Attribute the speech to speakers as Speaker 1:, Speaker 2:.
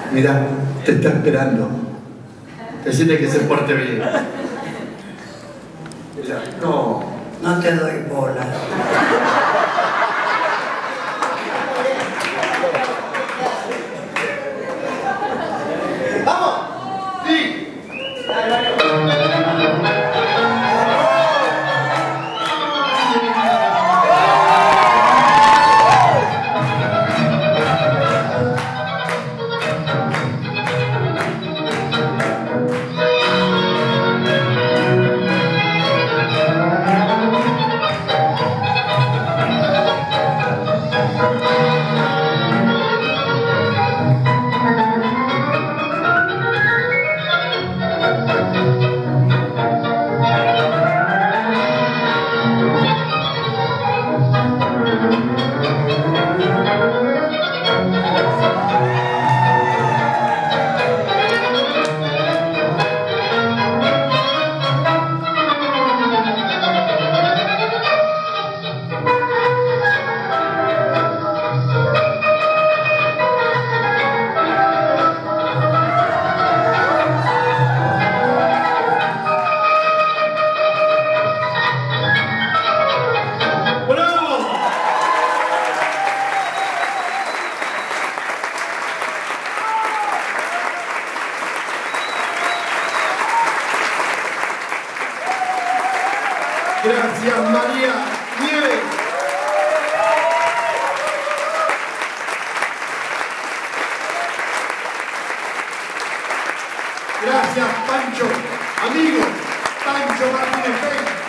Speaker 1: Mirá, te está esperando. Decirle que se porte bien. Mirá, no.
Speaker 2: No te doy bola.
Speaker 1: ¡Vamos! ¡Sí! Gracias, María Nieves. Gracias, Pancho, amigo, Pancho Martínez Pérez.